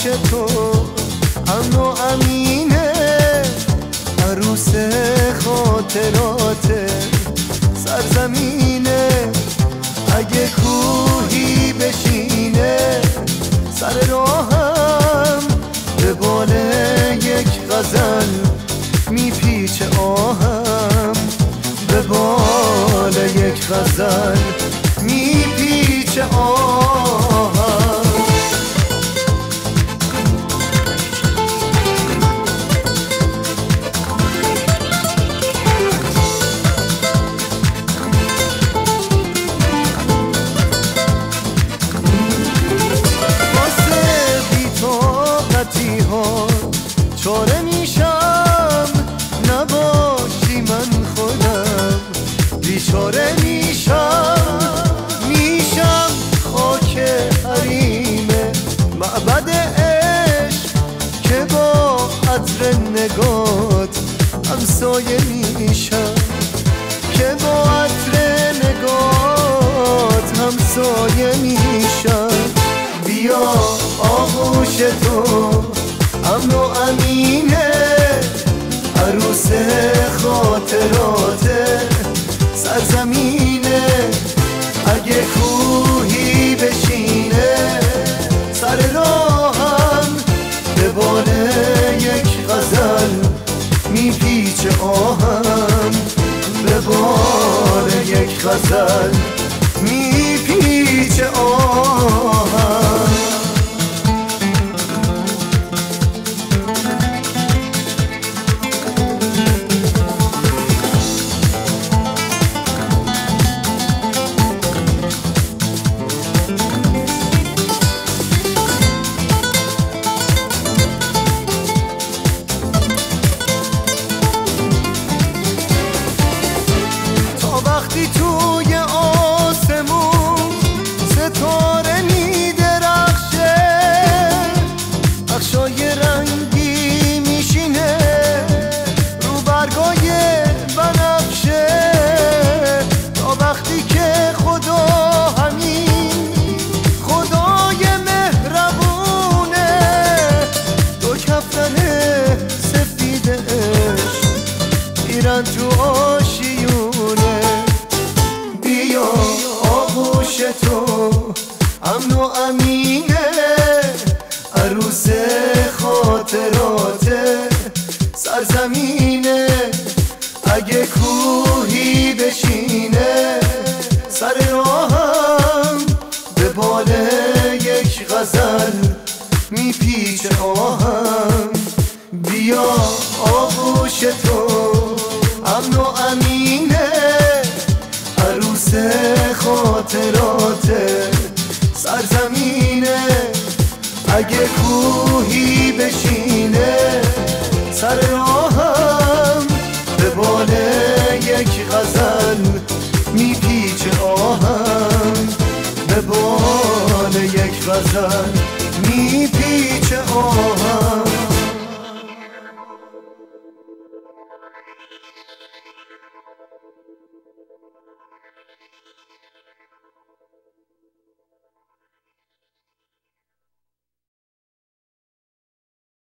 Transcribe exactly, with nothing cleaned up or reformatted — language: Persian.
تو امن و امینه، عروس خاطرات سرزمینه. اگه کوهی بشینه سر راهم، به بال یک غزل میپیچه آهم، به بال یک غزل میپیچه آهم. چاره میشم نباشی من خودم بیچاره میشم، میشم خاک حریم معبد عشق که با عطر نگات همسایه میشم، که با عطر نگات همسایه میشم. بیا آغوش تو امن و امینه، عروس خاطرات سرزمینه. اگه کوهی بشینه سر راهم، به بال یک غزل میپیچه آهم، به بال یک غزل میپیچه آهم. وقتی توی آسمون ستاره میدرخشه، بخشای رنگی میشینه رو برگای بنفشه، تا وقتی که خدا همین خدای مهربونه، دو کفتن سفیدش میرن تو آشیونه. بیا آغوش تو امن و امینه، عروس خاطرات سرزمینه. اگه کوهی بشینه سر راهم، به بال یک غزل میپیچه آهم. بیا آغوش تو امن و امینه، عروس خاطرات سرزمینه. اگه کوهی بشینه سر راهم، به بال یک غزل میپیچه آهم، به بال یک غزل میپیچه آهم.